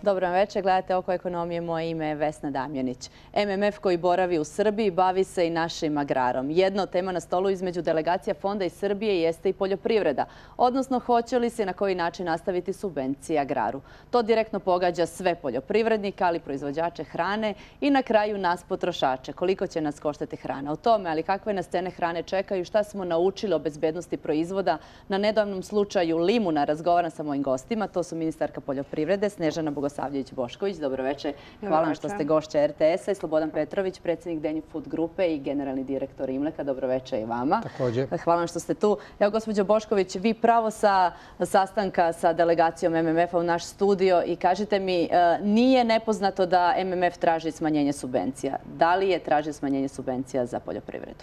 Dobro večer, gledate Oko ekonomije, moje ime je Vesna Damjanić. MMF koji boravi u Srbiji bavi se i našim agrarom. Jedna od tema na stolu između delegacija Fonda iz Srbije jeste i poljoprivreda, odnosno hoće li se i na koji način nastaviti subvencije agraru. To direktno pogađa sve poljoprivrednike, ali i proizvođače hrane i na kraju nas potrošače. Koliko će nas koštati hrana? O tome, ali kakve nas cene hrane čekaju, šta smo naučili o bezbednosti proizvoda. Na nedavnom slučaju limuna razgovaram sa mojim gostima. To su ministarka poljoprivrede Snežana Bogosavljević-Bošković. Dobro večer. Hvala vam što ste gošća RTS-a i Slobodan Petrović, predsjednik Denju Food grupe i generalni direktor Imleka. Dobro večer i vama. Također. Hvala vam što ste tu. Evo, gospođo Bošković, vi pravo sa sastanka sa delegacijom MMF-a u naš studio i kažite mi, nije nepoznato da MMF traži smanjenje subvencija. Da li je traži smanjenje subvencija za poljoprivredu?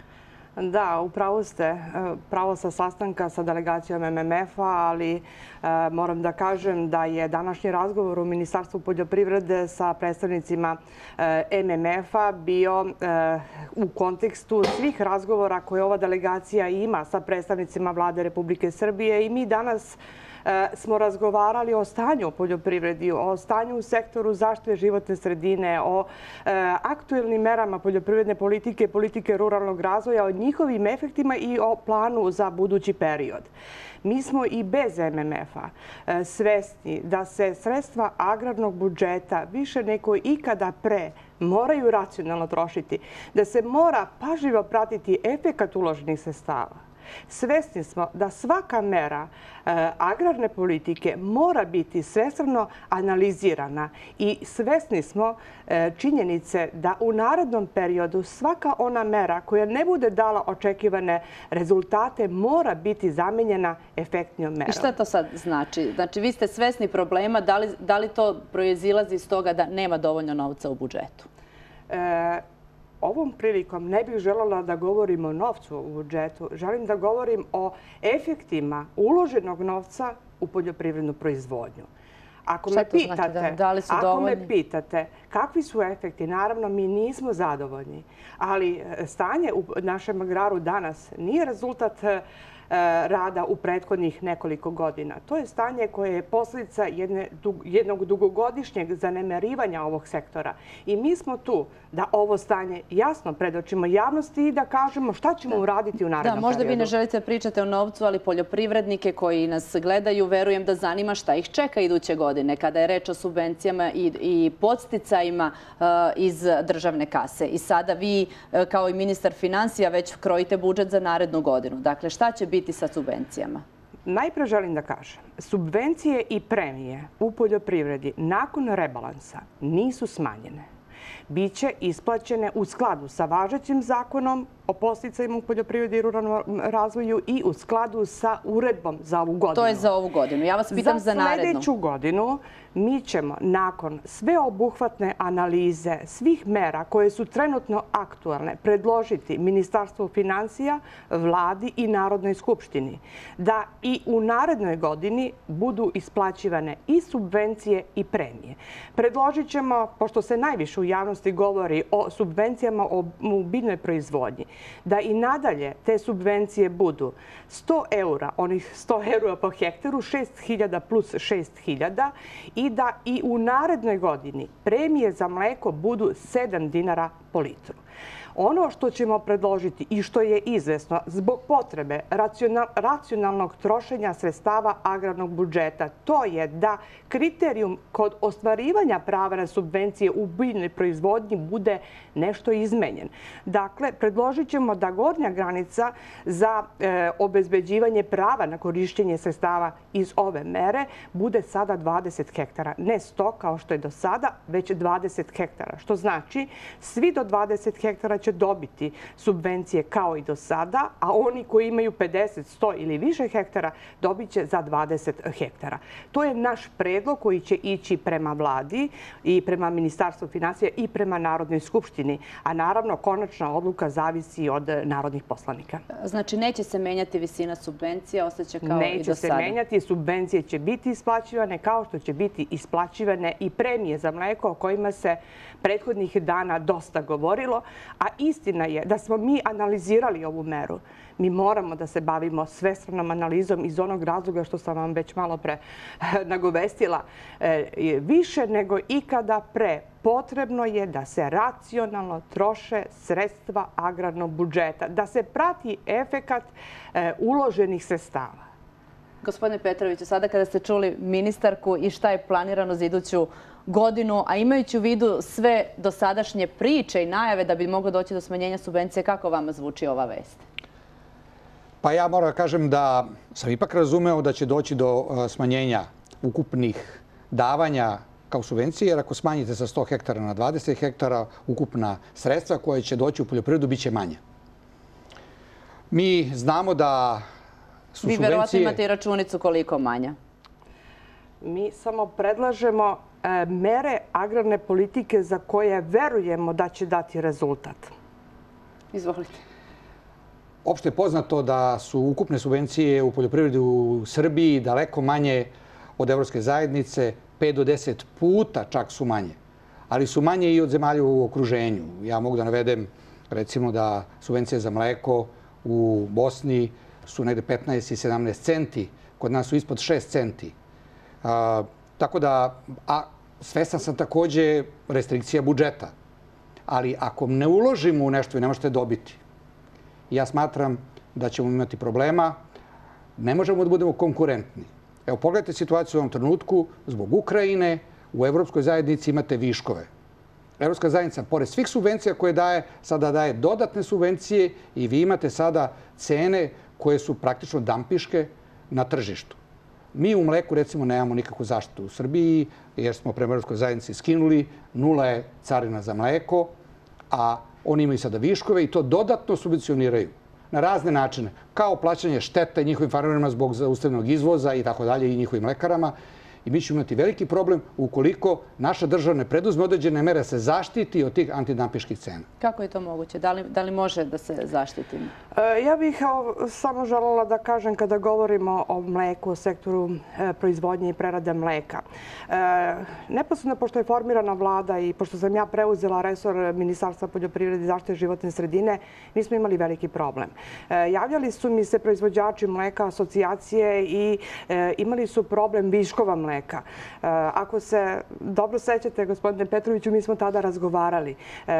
Da, upravo ste. Pravo sa sastanka sa delegacijom MMF-a, ali moram da kažem da je današnji razgovor u Ministarstvu poljoprivrede sa predstavnicima MMF-a bio u kontekstu svih razgovora koje ova delegacija ima sa predstavnicima Vlade Republike Srbije i mi danas smo razgovarali o stanju u poljoprivredi, o stanju u sektoru zaštite životne sredine, o aktuelnim merama poljoprivredne politike, politike ruralnog razvoja, o njihovim efektima i o planu za budući period. Mi smo i bez MMF-a svesni da se sredstva agrarnog budžeta više nego ikada pre moraju racionalno trošiti, da se mora pažljivo pratiti efekat uloženih sredstava. Svesni smo da svaka mera agrarne politike mora biti svestrano analizirana i svesni smo činjenice da u narednom periodu svaka ona mera koja ne bude dala očekivane rezultate mora biti zamenjena efektnijom merom. I šta to sad znači? Znači, vi ste svesni problema, da li to proizilazi iz toga da nema dovoljno novca u budžetu? Ovom prilikom ne bih željela da govorim o novcu u budžetu. Želim da govorim o efektima uloženog novca u poljoprivrednu proizvodnju. Ako me pitate kakvi su efekti, naravno mi nismo zadovoljni, ali stanje u našem agraru danas nije rezultat rada u prethodnih nekoliko godina. To je stanje koje je posljedica jednog dugogodišnjeg zanemarivanja ovog sektora. I mi smo tu da ovo stanje jasno predočimo javnosti i da kažemo šta ćemo uraditi u narednom periodu. Da, možda vi ne želite pričati o novcu, ali poljoprivrednike koji nas gledaju, verujem da zanima šta ih čeka iduće godine kada je reč o subvencijama i podsticajima iz državne kase. I sada vi, kao i ministar finansija, već krojite budžet za narednu godinu. Dakle, šta će biti sa subvencijama? Najpre želim da kažem, subvencije i premije u poljoprivredi nakon rebalansa nisu smanjene. Biće isplaćene u skladu sa važećim zakonom o podsticajima u poljoprivredi i ruralnom razvoju i u skladu sa uredbom za ovu godinu. To je za ovu godinu. Ja vas pitam za narednu. Za sljedeću godinu mi ćemo nakon sveobuhvatne analize svih mera koje su trenutno aktualne predložiti Ministarstvu finansija, Vladi i Narodnoj skupštini da i u narednoj godini budu isplaćivane i subvencije i premije. Predložit ćemo, pošto se najviše u javnosti govori o subvencijama u biljnoj proizvodnji, da i nadalje te subvencije budu 100 eura, onih 100 eura po hektaru, 6.000 plus 6.000 i da i u narednoj godini premije za mleko budu 7 dinara po litru. Ono što ćemo predložiti i što je izvesno zbog potrebe racionalnog trošenja sredstava agrarnog budžeta, to je da kriterijum kod ostvarivanja prava na subvencije u biljnoj proizvodnji bude nešto izmenjen. Dakle, predložit ćemo da gornja granica za obezbeđivanje prava na korištenje sredstava iz ove mere bude sada 20 hektara. Ne 100 kao što je do sada, već 20 hektara. Što znači, svi do 20 hektara će dobiti subvencije kao i do sada, a oni koji imaju 50, 100 ili više hektara dobit će za 20 hektara. To je naš predlog koji će ići prema Vladi i prema Ministarstvu finansija i prema Narodnoj skupštini. A naravno, konačna odluka zavisi od narodnih poslanika. Znači, neće se menjati visina subvencija, ostaće kao i do sada? Neće se menjati, subvencije će biti isplaćivane kao što će biti isplaćivane i premije za mleko o kojima se prethodnih dana dosta govorilo, a istina je da smo mi analizirali ovu meru. Mi moramo da se bavimo svestranom analizom iz onog razloga što sam vam već malo pre nagovestila. Više nego ikada pre potrebno je da se racionalno troše sredstva agrarnog budžeta, da se prati efekat uloženih sredstava. Gospodine Petroviću, sada kada ste čuli ministarku i šta je planirano za iduću godinu, a imajući u vidu sve dosadašnje priče i najave da bi moglo doći do smanjenja subvencije, kako vama zvuči ova vest? Pa ja moram da kažem da sam ipak razumeo da će doći do smanjenja ukupnih davanja kao subvencije, jer ako smanjite sa 100 hektara na 20 hektara, ukupna sredstva koje će doći u poljoprivredu biće manja. Mi znamo da su subvencije... Vi verovatno imate i računicu koliko manja. Mi samo predlažemo mere agrarne politike za koje verujemo da će dati rezultat. Izvolite. Opšte je poznato da su ukupne subvencije u poljoprivredi u Srbiji daleko manje od Evropske zajednice, 5 do 10 puta čak su manje. Ali su manje i od zemalja u okruženju. Ja mogu da navedem recimo da subvencije za mleko u Bosni su negde 15 i 17 centi, kod nas su ispod 6 centi. Tako da, a svestan sam takođe restrikcija budžeta. Ali ako ne uložimo u nešto i ne možete dobiti, ja smatram da ćemo imati problema. Ne možemo da budemo konkurentni. Evo, pogledajte situaciju u ovom trenutku. Zbog Ukrajine u Evropskoj zajednici imate viškove. Evropska zajednica, pored svih subvencija koje daje, sada daje dodatne subvencije i vi imate sada cene koje su praktično dampiške na tržištu. Mi u mleku, recimo, nemamo nikakvu zaštitu u Srbiji, jer smo prema Evropskoj zajednici skinuli, 0 je carina za mleko, a oni imaju sada viškove i to dodatno subvencioniraju na razne načine, kao plaćanje štete njihovim farmerima zbog zaustavljenog izvoza i tako dalje i njihovim mlekarama. I mi ćemo imati veliki problem ukoliko naša država ne preduzme određene mere se zaštiti od tih antidampiških cena. Kako je to moguće? Da li može da se zaštitimo? Ja bih samo želela da kažem kada govorimo o mleku, o sektoru proizvodnje i prerade mleka. Neposredno, pošto je formirana vlada i pošto sam ja preuzela resor Ministarstva poljoprivrede i zaštite životne sredine, mi smo imali veliki problem. Javljali su mi se proizvođači mleka, asocijacije i imali su problem viškova mleka. Ako se dobro sećate, gospodine Petroviću, mi smo tada razgovarali.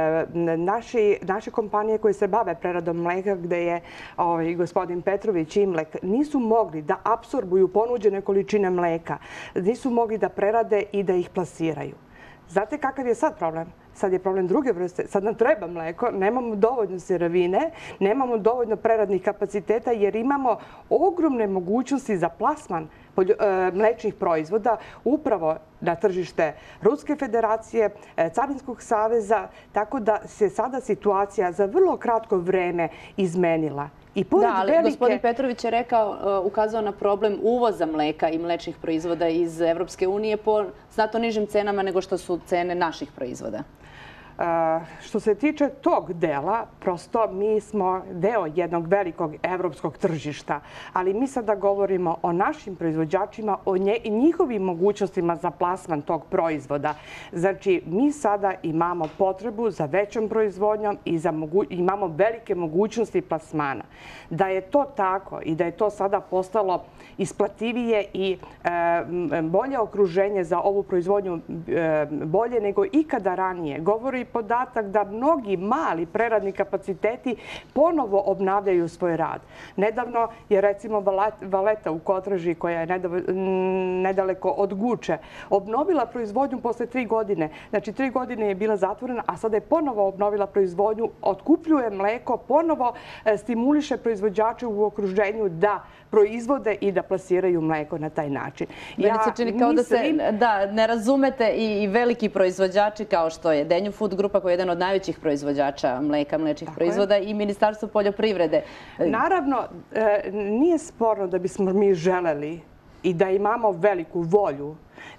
Naše kompanije koje se bave preradom mleka, gde je gospodin Petrović i Imlek, nisu mogli da apsorbuju ponuđene količine mleka, nisu mogli da prerade i da ih plasiraju. Znate kakav je sad problem? Sad je problem druge vrste. Sad nam treba mleko, nemamo dovoljno sirovine, nemamo dovoljno preradnih kapaciteta jer imamo ogromne mogućnosti za plasman mlečnih proizvoda upravo na tržište Ruske federacije, Carinskog saveza, tako da se sada situacija za vrlo kratko vreme izmenila. Da, ali gospodin Petrović je ukazao na problem uvoza mleka i mlečnih proizvoda iz Evropske unije po znatno nižim cenama nego što su cene naših proizvoda. Što se tiče tog dela, prosto mi smo deo jednog velikog evropskog tržišta, ali mi sada govorimo o našim proizvođačima, o njihovim mogućnostima za plasman tog proizvoda. Znači, mi sada imamo potrebu za većom proizvodnjom i imamo velike mogućnosti plasmana. Da je to tako i da je to sada postalo isplativije i bolje okruženje za ovu proizvodnju, bolje nego ikada ranije, govori podatak da mnogi mali preradni kapaciteti ponovo obnavljaju svoj rad. Nedavno je recimo Valeta u Kotraži, koja je nedaleko od Guče, obnovila proizvodnju posle 3 godine. Znači 3 godine je bila zatvorena, a sada je ponovo obnovila proizvodnju, otkupljuje mleko, ponovo stimuliše proizvođače u okruženju da proizvode i da plasiraju mleko na taj način. Meni se čini kao da ne razumete i veliki proizvođači kao što je Denju Food Grupa, koja je jedan od najvećih proizvođača mleka, mlečnih proizvoda, i Ministarstvo poljoprivrede. Naravno, nije sporno da bismo mi želeli i da imamo veliku volju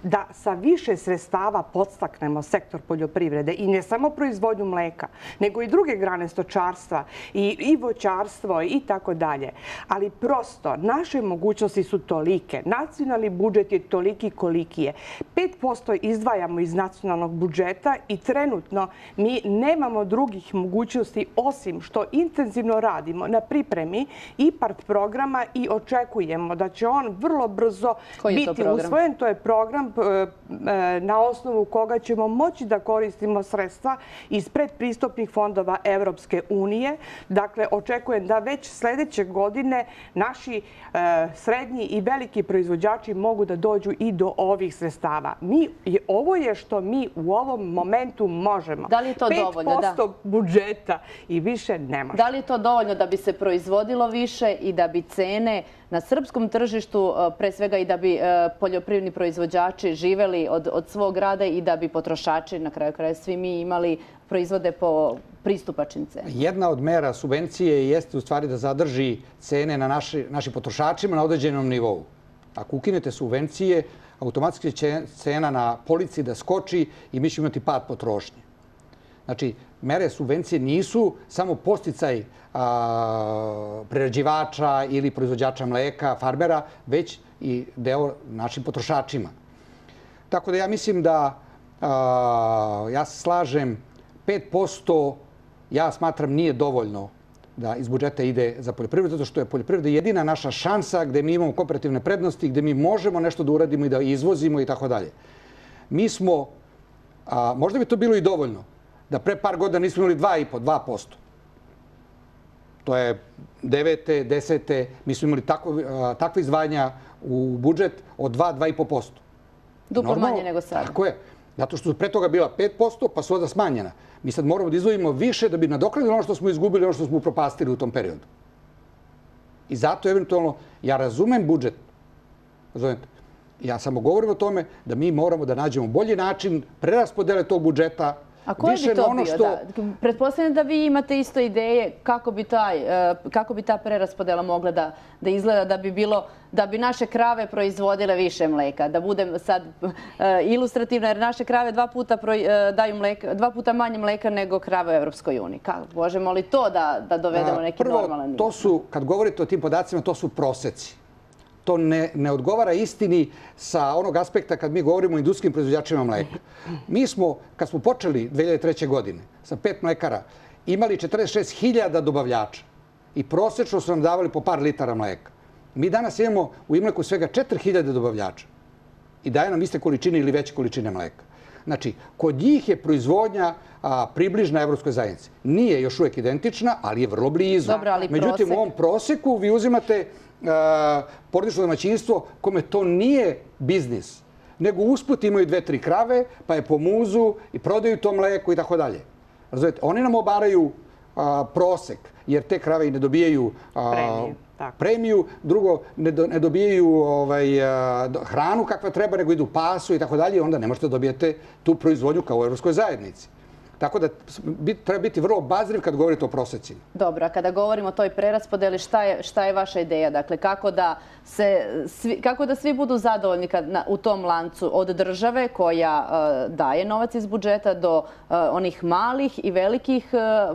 da sa više sredstava podstaknemo sektor poljoprivrede i ne samo proizvodnju mleka, nego i druge grane stočarstva i voćarstvo i tako dalje. Ali prosto, naše mogućnosti su tolike. Nacionalni budžet je toliki koliki je. 5% izdvajamo iz nacionalnog budžeta i trenutno mi nemamo drugih mogućnosti osim što intenzivno radimo na pripremi IPARD programa i očekujemo da će on vrlo brzo biti usvojen. To je program na osnovu koga ćemo moći da koristimo sredstva iz predpristupnih fondova Evropske unije. Dakle, očekujem da već sljedeće godine naši srednji i veliki proizvođači mogu da dođu i do ovih sredstava. Ovo je što mi u ovom momentu možemo. Da li je to dovoljno? 5% budžeta i više ne može. Da li je to dovoljno da bi se proizvodilo više i da bi cene na srpskom tržištu, pre svega i da bi poljoprivredni proizvođači živeli od svog rada i da bi potrošači, na kraju kraja svi mi, imali proizvode po pristupačnim cenama? Jedna od mera subvencije jeste u stvari da zadrži cene na našim potrošačima na određenom nivou. Ako ukinete subvencije, automatski će cena na polici da skoči i mi ćemo imati pad potrošnje. Znači, mere subvencije nisu samo podsticaj prerađivača ili proizvođača mleka, farmera, već i deo našim potrošačima. Tako da ja mislim da ja se slažem 5%, ja smatram nije dovoljno da iz budžeta ide za poljoprivredu, zato što je poljoprivreda jedina naša šansa gde mi imamo komparativne prednosti, gde mi možemo nešto da uradimo i da izvozimo i tako dalje. Mi smo, možda bi to bilo i dovoljno, da pre par godina nismo imali 2,5%. To je 9. 10. Mi smo imali takve izdvajanja u budžet od 2-2,5%. Duplo manje nego sada. Tako je. Zato što su pre toga bila 5%, pa su onda smanjena. Mi sad moramo da izdvojimo više da bi nadoknadili ono što smo izgubili, ono što smo upropastili u tom periodu. I zato, eventualno, ja razumem budžet. Razumete? Ja samo govorim o tome da mi moramo da nađemo bolji način preraspodele tog budžeta. A koji bi to bio? Pretpostavljam da vi imate isto ideje kako bi ta preraspodela mogla da izgleda da bi naše krave proizvodile više mleka. Da budem sad ilustrativna, jer naše krave dva puta manje mleka nego krave u Evropskoj uniji. Možemo li to da dovedemo neki normalan nivo? Prvo, to su, kad govorite o tim podacima, to su proseci. To ne odgovara istini sa onog aspekta kad mi govorimo o industrijskim proizvođačima mleka. Mi smo, kad smo počeli 2003. godine sa 5 mlekara, imali 46.000 dobavljača i prosečno su nam davali po par litara mleka. Mi danas imamo u Imleku svega 4.000 dobavljača i daje nam iste količine ili veće količine mleka. Znači, kod njih je proizvodnja približna Evropskoj zajednici. Nije još uvijek identična, ali je vrlo blizu. Međutim, u ovom proseku vi uzimate porodično domaćinstvo kome to nije biznis, nego usput imaju 2-3 krave, pa je po muzu i prodaju to mleko i tako dalje. Razumete? Oni nam obaraju prosek, jer te krave i ne dobijaju premiju, drugo, ne dobijaju hranu kakva treba, nego idu pasu i tako dalje, onda ne možete dobijete tu proizvodnju kao u Evropskoj zajednici. Tako da treba biti vrlo obazriv kad govorite o prosecima. Dobro, a kada govorimo o toj preraspodeli, šta je vaša ideja? Dakle, kako da svi budu zadovoljni u tom lancu od države koja daje novac iz budžeta do onih malih i velikih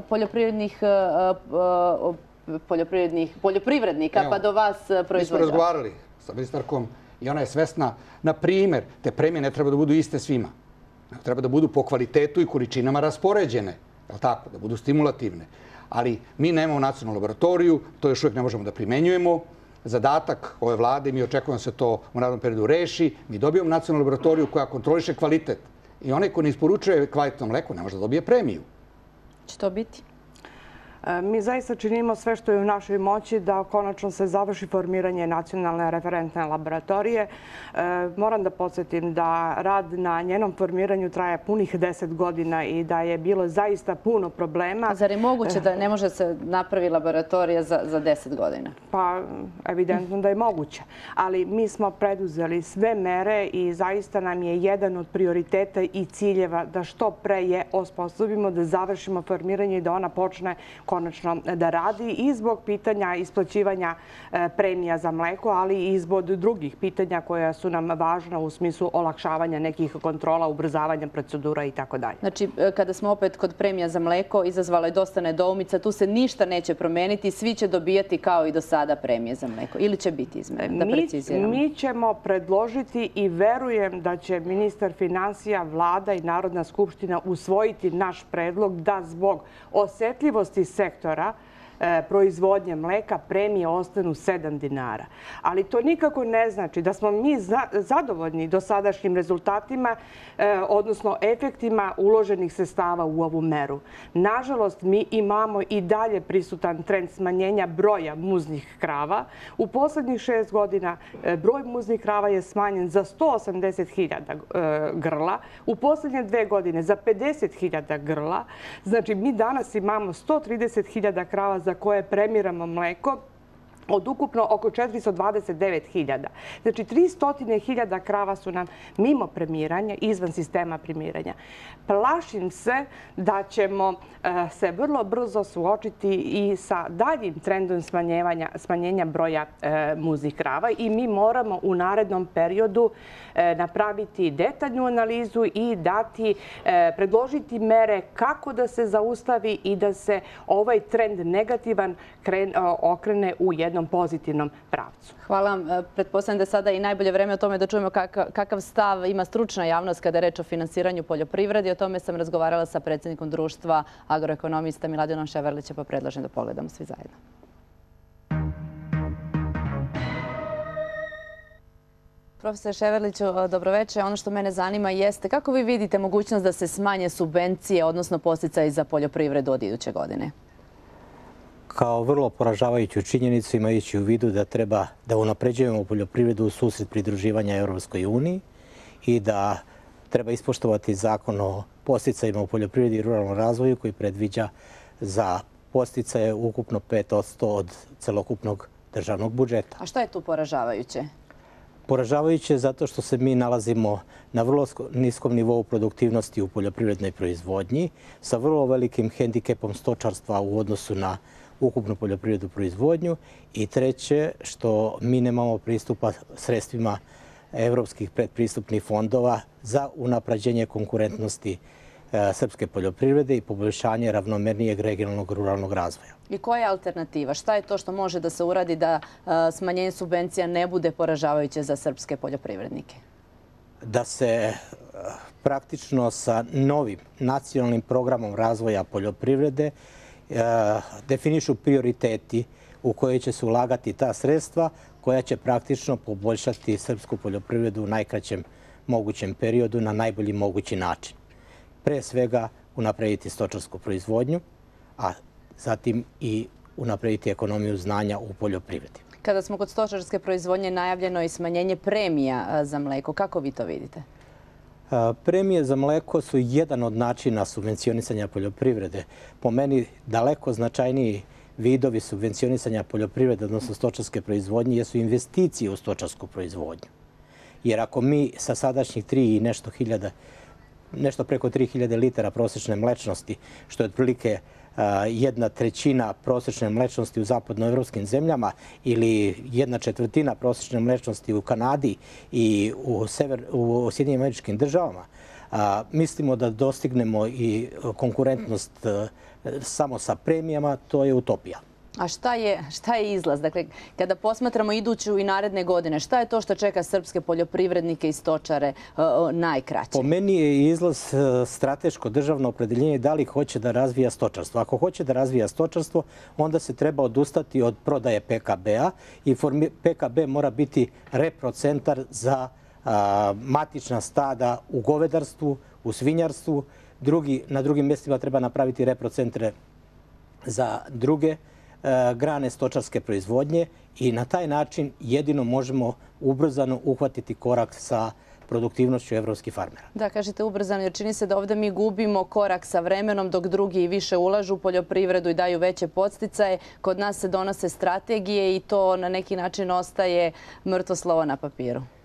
poljoprivrednika, pa do vas proizvođača? Mi smo razgovarali sa ministarkom i ona je svesna, na primjer, te premije ne treba da budu iste svima. Treba da budu po kvalitetu i količinama raspoređene, da budu stimulativne. Ali mi nemamo nacionalnu laboratoriju, to još uvijek ne možemo da primenjujemo. Zadatak ove vlade, mi očekujemo da se to u narednom periodu reši. Mi dobijemo nacionalnu laboratoriju koja kontroliše kvalitet. I onaj ko ne isporučuje kvalitetno mleko ne može da dobije premiju. Će to biti? Mi zaista činimo sve što je u našoj moći da konačno se završi formiranje nacionalne referentne laboratorije. Moram da podsjetim da rad na njenom formiranju traje punih 10 godina i da je bilo zaista puno problema. Zar je moguće da ne može se napravi laboratorija za 10 godina? Pa, evidentno da je moguće. Ali mi smo preduzeli sve mere i zaista nam je jedan od prioriteta i ciljeva da što pre je osposobimo, da završimo formiranje i da ona počne konačno konačno da radi i zbog pitanja isplaćivanja premija za mleko, ali i zbog drugih pitanja koja su nam važna u smislu olakšavanja nekih kontrola, ubrzavanja procedura i tako dalje. Znači, kada smo opet kod premija za mleko, izazvala je dosta nedoumica, tu se ništa neće promeniti, svi će dobijati kao i do sada premije za mleko. Ili će biti izmene, da preciziramo? Mi ćemo predložiti i verujem da će ministar finansija, vlada i Narodna skupština usvojiti naš predlog da zbog osetljivosti sektora proizvodnje mleka premije ostanu 7 dinara. Ali to nikako ne znači da smo mi zadovoljni dosadašnjim rezultatima, odnosno efektima uloženih sredstava u ovu meru. Nažalost, mi imamo i dalje prisutan trend smanjenja broja muznih krava. U poslednjih 6 godina broj muznih krava je smanjen za 180.000 grla. U poslednje 2 godine za 50.000 grla. Znači, mi danas imamo 130.000 krava za koje premiramo mleko od ukupno oko 429.000. Znači, 300.000 krava su nam mimo premiranja, izvan sistema premiranja. Plašim se da ćemo se vrlo brzo suočiti i sa daljim trendom smanjenja broja muznih krava i mi moramo u narednom periodu napraviti detaljnu analizu i predložiti mere kako da se zaustavi i da se ovaj trend negativan okrene u jednom pozitivnom pravcu. Hvala vam. Pretpostavljam da je sada i najbolje vreme o tome da čujemo kakav stav ima stručna javnost kada je reč o finansiranju poljoprivrede. O tome sam razgovarala sa predsjednikom društva agroekonomista Miladinom Ševarlićem, pa predlažem da pogledamo svi zajedno. Profesor Ševarliću, dobroveče. Ono što mene zanima jeste kako vi vidite mogućnost da se smanje subvencije, odnosno podsticaji za poljoprivredu od iduće godine? Kao vrlo poražavajuću činjenicu, imajući u vidu da treba da unapređujemo poljoprivredu u susret pridruživanja Europskoj uniji i da treba ispoštovati zakon o podsticajima u poljoprivredi i ruralnom razvoju koji predviđa za podsticaje ukupno 5% od celokupnog državnog budžeta. A šta je tu poražavajuće? Poražavajuće zato što se mi nalazimo na vrlo niskom nivou produktivnosti u poljoprivrednoj proizvodnji sa vrlo velikim hendikepom stočarstva u odnosu na ukupnu poljoprivrednu proizvodnju i treće što mi nemamo pristupa sredstvima evropskih predpristupnih fondova za unapređenje konkurentnosti srpske poljoprivrede i poboljšanje ravnomernijeg regionalnog ruralnog razvoja. I koja je alternativa? Šta je to što može da se uradi da smanjenje subvencija ne bude poražavajuće za srpske poljoprivrednike? Da se praktično sa novim nacionalnim programom razvoja poljoprivrede definišu prioriteti u koje će se ulagati ta sredstva koja će praktično poboljšati srpsku poljoprivredu u najkraćem mogućem periodu na najbolji mogući način. Pre svega unaprediti stočarsku proizvodnju, a zatim i unaprediti ekonomiju znanja u poljoprivredi. Kada smo kod stočarske proizvodnje, najavljeno i smanjenje premija za mleko. Kako vi to vidite? Premije za mleko su jedan od načina subvencionisanja poljoprivrede. Po meni daleko značajniji vidovi subvencionisanja poljoprivrede, odnosno stočarske proizvodnje, jesu investicije u stočarsku proizvodnju. Jer ako mi sa sadašnjih 3 i nešto preko 3000 litara prosječne mlečnosti, što je otprilike 1/3 prosječne mlečnosti u zapadnoevropskim zemljama ili 1/4 prosječne mlečnosti u Kanadi i u Sjedinjenim Američkim Državama, mislimo da dostignemo i konkurentnost samo sa premijama, to je utopija. A šta je izlaz? Dakle, kada posmatramo iduću i naredne godine, šta je to što čeka srpske poljoprivrednike i stočare najkraće? Po meni je izlaz strateško državno opredeljenje da li hoće da razvija stočarstvo. Ako hoće da razvija stočarstvo, onda se treba odustati od prodaje PKB-a i PKB mora biti reprocentar za matična stada u govedarstvu, u svinjarstvu. Na drugim mjestima treba napraviti reprocentre za druge grane stočarske proizvodnje i na taj način jedino možemo ubrzano uhvatiti korak sa produktivnošću evropskih farmera. Da, kažete ubrzano, jer čini se da ovdje mi gubimo korak sa vremenom dok drugi više ulažu u poljoprivredu i daju veće podsticaje. Kod nas se donose strategije i to na neki način ostaje mrtvo slovo na papiru.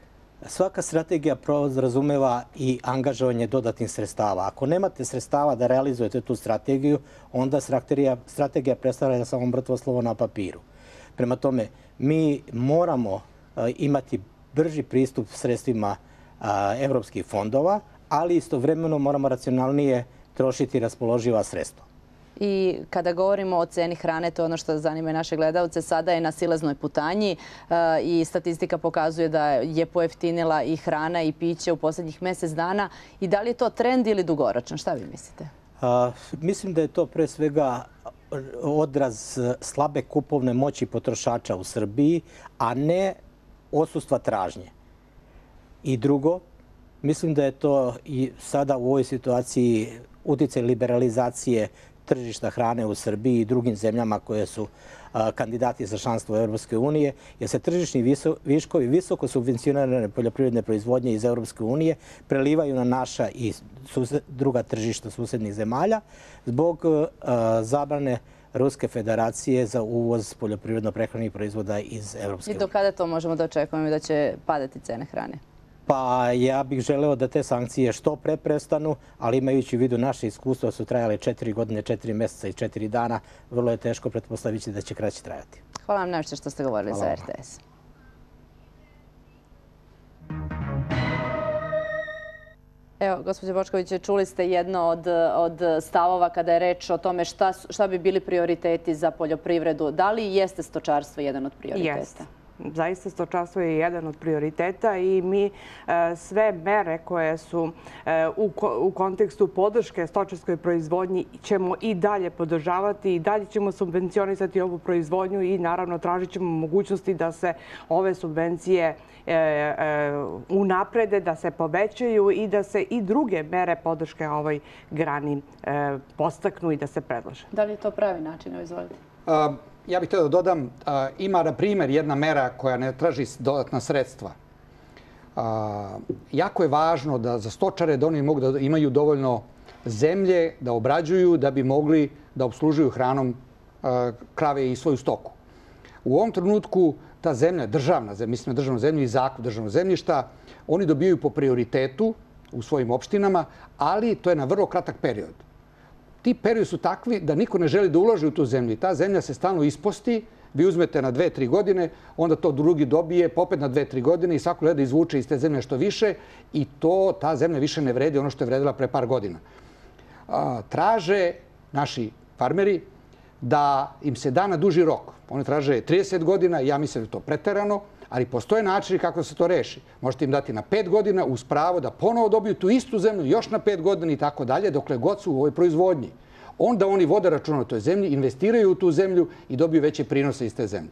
Svaka strategija podrazumeva i angažovanje dodatnih sredstava. Ako nemate sredstava da realizujete tu strategiju, onda strategija predstavlja samo mrtvo slovo na papiru. Prema tome, mi moramo imati brži pristup sredstvima evropskih fondova, ali istovremeno moramo racionalnije trošiti raspoloživa sredstva. I kada govorimo o ceni hrane, to je ono što zanima i naše gledalce, sada je na silaznoj putanji i statistika pokazuje da je pojeftinila i hrana i piće u posljednjih mjesec dana. I da li je to trend ili dugoročno? Šta vi mislite? Mislim da je to pre svega odraz slabe kupovne moći potrošača u Srbiji, a ne odsustva tražnje. I drugo, mislim da je to i sada u ovoj situaciji uticaj liberalizacije tržišta hrane u Srbiji i drugim zemljama koje su kandidati za članstvo Europske unije, jer se tržišni viškovi visoko subvencionirane poljoprivredne proizvodnje iz Europske unije prelivaju na naša i druga tržišta susednih zemalja zbog zabrane Ruske federacije za uvoz poljoprivredno-prehrambenih proizvoda iz Europske unije. I do kada to možemo da očekujemo da će padati cene hrane? Pa ja bih želeo da te sankcije što pre prestanu, ali imajući u vidu naše iskustvo su trajale 4 godine, 4 mjeseca i 4 dana, vrlo je teško pretpostaviti da će kraće trajati. Hvala vam najviše što ste govorili za RTS. Evo, gospođo Bočković, čuli ste jedno od stavova kada je reč o tome šta bi bili prioriteti za poljoprivredu. Da li jeste stočarstvo jedan od prioriteta? Jeste. Zaista stočarstvo je jedan od prioriteta i mi sve mere koje su u kontekstu podrške stočarskoj proizvodnji ćemo i dalje podržavati i dalje ćemo subvencionisati ovu proizvodnju i naravno tražit ćemo mogućnosti da se ove subvencije unaprede, da se povećaju i da se i druge mere podrške ovoj grani podstaknu i da se predlože. Da li je to pravi način? Izvolite. Ja bih htio da dodam, ima na primjer jedna mera koja ne traži dodatna sredstva. Jako je važno da za stočare da oni mogu da imaju dovoljno zemlje da obrađuju da bi mogli da obslužuju hranom krave i svoju stoku. U ovom trenutku ta zemlja, državna zemlja, mislim na državnu zemlju i zakup državnog zemljišta, oni dobijaju po prioritetu u svojim opštinama, ali to je na vrlo kratak period. Ti periodi su takvi da niko ne želi da uloži u tu zemlju. Ta zemlja se stalno isposti, vi uzmete na 2-3 godine, onda to drugi dobije, popet na 2-3 godine i svako gleda izvuče iz te zemlje što više i ta zemlja više ne vredi ono što je vredila pre par godina. Traže naši farmeri da im se da na duži rok. Oni traže 30 godina, ja mislim da je to preterano, ali postoje načini kako se to reši. Možete im dati na 5 godina uz pravo da ponovo dobiju tu istu zemlju još na 5 godina i tako dalje, dokle god su u ovoj proizvodnji. Onda oni vode računa o toj zemlji, investiraju u tu zemlju i dobiju veće prinose iz te zemlje.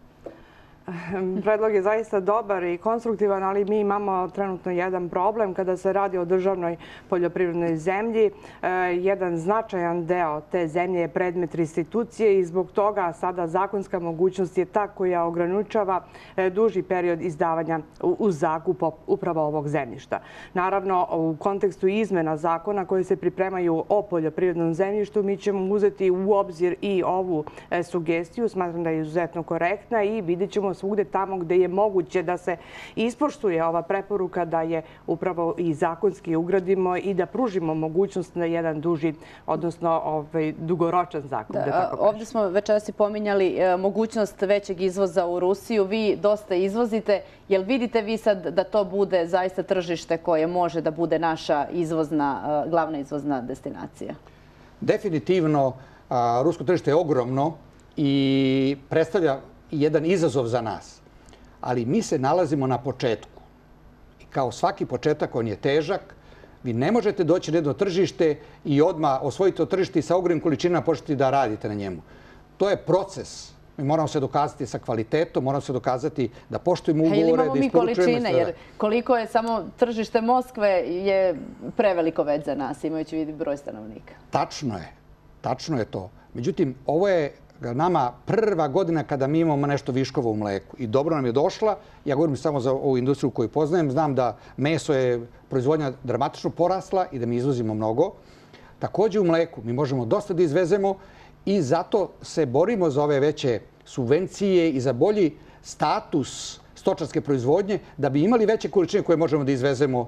Predlog je zaista dobar i konstruktivan, ali mi imamo trenutno jedan problem kada se radi o državnoj poljoprivrednoj zemlji. Jedan značajan deo te zemlje je predmet restitucije i zbog toga sada zakonska mogućnost je ta koja ograničava duži period izdavanja u zakup upravo ovog zemljišta. Naravno, u kontekstu izmena zakona koje se pripremaju o poljoprivrednom zemljištu, mi ćemo uzeti u obzir i ovu sugestiju. Smatram da je izuzetno korektna i vidjet ćemo svugde tamo gde je moguće da se ispoštuje ova preporuka da je upravo i zakonski ugradimo i da pružimo mogućnost na jedan duži, odnosno dugoročan zakup. Ovdje smo večeras i pominjali mogućnost većeg izvoza u Rusiju. Vi dosta izvozite. Jel vidite vi sad da to bude zaista tržište koje može da bude naša glavna izvozna destinacija? Definitivno, rusko tržište je ogromno i predstavlja jedan izazov za nas. Ali mi se nalazimo na početku. I kao svaki početak, on je težak. Vi ne možete doći na jedno tržište i odmah osvojiti to tržište i sa ogromnim količinama početi da radite na njemu. To je proces. Mi moramo se dokazati sa kvalitetom, moramo se dokazati da poštujemo ugovore, da isporučujemo. Ili imamo mi količine, jer koliko je samo tržište Moskve je preveliko već za nas, imajući vidi broj stanovnika. Tačno je to. Međutim, ovo je nama prva godina kada mi imamo nešto viškova u mleku. I dobro nam je došla. Ja govorim samo za ovu industriju koju poznajem. Znam da meso je proizvodnja dramatično porasla i da mi izvozimo mnogo. Također u mleku mi možemo dosta da izvezemo i zato se borimo za ove veće subvencije i za bolji status stočarske proizvodnje da bi imali veće količine koje možemo da izvezemo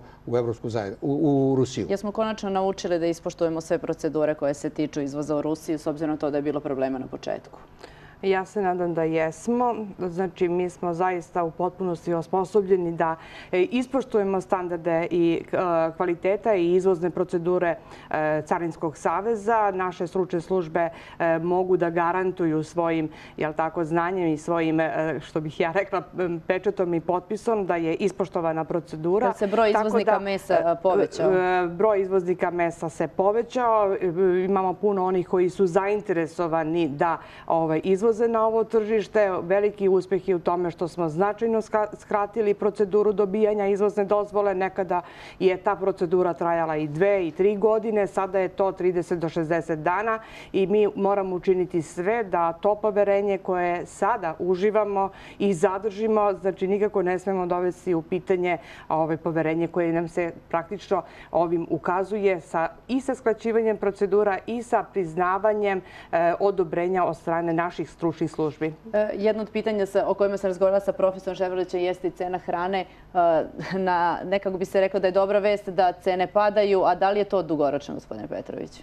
u Rusiju. Jesmo konačno naučili da ispoštujemo sve procedure koje se tiču izvoza u Rusiju, s obzirom na to da je bilo problema na početku? Ja se nadam da jesmo. Znači, mi smo zaista u potpunosti osposobljeni da ispoštujemo standarde i kvaliteta i izvozne procedure Carinskog saveza. Naše stručne službe mogu da garantuju svojim znanjem i svojim, što bih ja rekla, pečatom i potpisom da je ispoštovana procedura. Da se broj izvoznika mesa povećao? Broj izvoznika mesa se povećao. Imamo puno onih koji su zainteresovani da izvoze na ovo tržište. Veliki uspeh je u tome što smo značajno skratili proceduru dobijanja izvozne dozvole. Nekada je ta procedura trajala i 2 i 3 godine. Sada je to 30 do 60 dana i mi moramo učiniti sve da to poverenje koje sada uživamo i zadržimo. Znači, nikako ne smemo dovesti u pitanje poverenje koje nam se praktično ovim ukazuje i sa skraćivanjem procedura i sa priznavanjem odobrenja od strane naših stručnih službi. Jedno od pitanja o kojima sam razgovarala sa profesorom Ševrlićem jeste i cena hrane. Nekako bi se reklo da je dobra vest da cene padaju, a da li je to dugoročno, gospodine Petrović?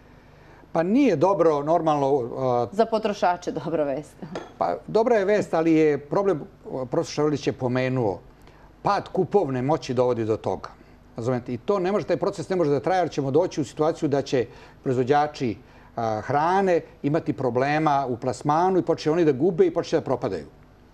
Pa nije dobro, normalno... Za potrošače dobra vest. Pa dobra je vest, ali je problem, profesor Ševrlić je pomenuo, pad kupovne moći dovodi do toga. I taj proces ne može da traje, jer ćemo doći u situaciju da će proizvođači hrane imati problema u plasmanu i počne oni da gube i počne da propadaju.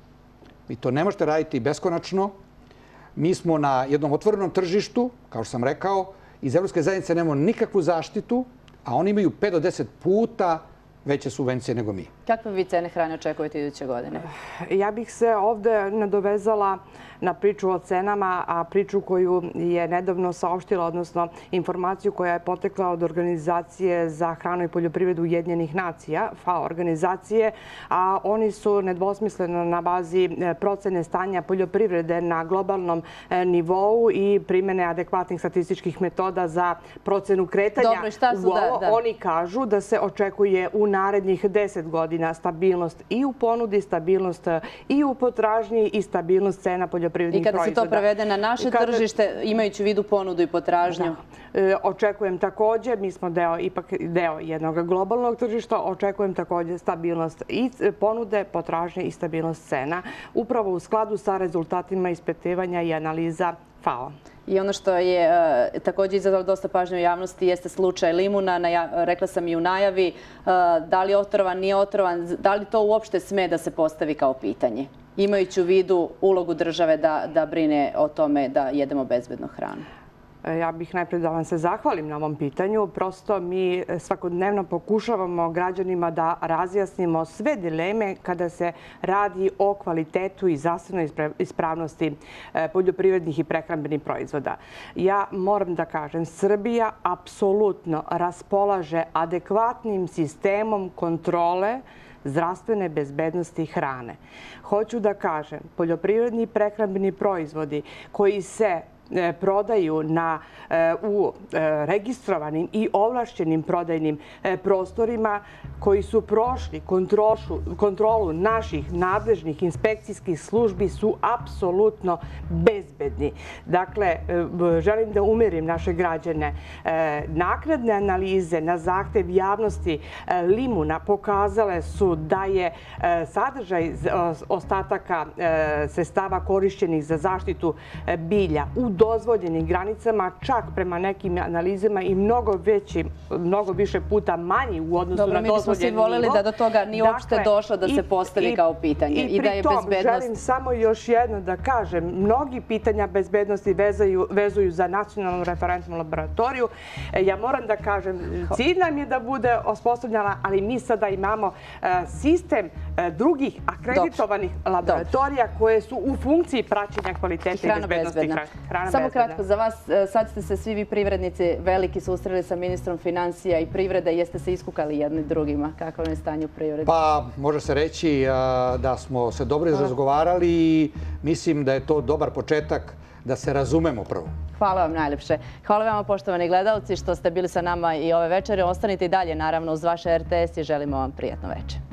I to ne možete raditi beskonačno. Mi smo na jednom otvorenom tržištu, kao što sam rekao, iz Evropske zajednice nemamo nikakvu zaštitu, a oni imaju 5 do 10 puta veće subvencije nego mi. Kakve vi cene hrane očekujete iduće godine? Ja bih se ovde nadovezala na priču o cenama, a priču koju je nedavno saopštila, odnosno informaciju koja je potekla od Organizacije za hranu i poljoprivredu Ujedinjenih nacija, FAO organizacije, a oni su nedvosmisleno na bazi procene stanja poljoprivrede na globalnom nivou i primene adekvatnih statističkih metoda za procenu kretanja. Dobro, i šta su Oni kažu da se očekuje u narednih 10 godina stabilnost i u ponudi, stabilnost i u potražnji i stabilnost cena poljoprivrednih proizvoda. I kada se to prevede na naše tržište, imajući u vidu ponudu i potražnju? Očekujem također, mi smo ipak deo jednog globalnog tržišta, očekujem također stabilnost i ponude, potražnje i stabilnost cena, upravo u skladu sa rezultatima ispitivanja i analiza FAO. I ono što je također izazvalo dosta pažnje u javnosti jeste slučaj limuna. Rekla sam i u najavi, da li je otrovan, nije otrovan, da li to uopšte sme da se postavi kao pitanje, imajući u vidu ulogu države da brine o tome da jedemo bezbednu hranu? Ja bih najprej da vam se zahvalim na ovom pitanju. Prosto mi svakodnevno pokušavamo građanima da razjasnimo sve dileme kada se radi o kvalitetu i zdravstvenoj ispravnosti poljoprivrednih i prehrambenih proizvoda. Ja moram da kažem, Srbija apsolutno raspolaže adekvatnim sistemom kontrole zdravstvene bezbednosti hrane. Hoću da kažem, poljoprivredni i prehrambeni proizvodi koji se prodaju u registrovanim i ovlašćenim prodajnim prostorima koji su prošli kontrolu naših nadležnih inspekcijskih službi su apsolutno bezbedni. Dakle, želim da umerim naše građane. Naknadne analize na zahtev javnosti limuna pokazale su da je sadržaj ostataka sredstava korišćenih za zaštitu bilja u dozvoljenim granicama, čak prema nekim analizama i mnogo više puta manji u odnosu na dozvoljeni nivo. Dobro, mi bismo svi voljeli da do toga nije uopšte došlo da se postavi kao pitanje i da je bezbednost... I pritom želim samo još jedno da kažem, mnogi pitanja bezbednosti vezuju za nacionalnu referentnu laboratoriju. Ja moram da kažem, cilj nam je da bude osposobljena, ali mi sada imamo sistem drugih akreditovanih laboratorija koje su u funkciji praćenja kvaliteta i bezbednosti hrane. Samo kratko za vas, sad ste se svi vi privrednici veliki susreli sa ministrom financija i privrede. Jeste se iskukali jedni drugima? Kako je stanje u privredi? Pa, može se reći da smo se dobro razgovarali i mislim da je to dobar početak da se razumemo prvo. Hvala vam najlepše. Hvala vam, poštovani gledalci, što ste bili sa nama i ove večere. Ostanite i dalje, naravno, uz vaše RTS i želimo vam prijatno večer.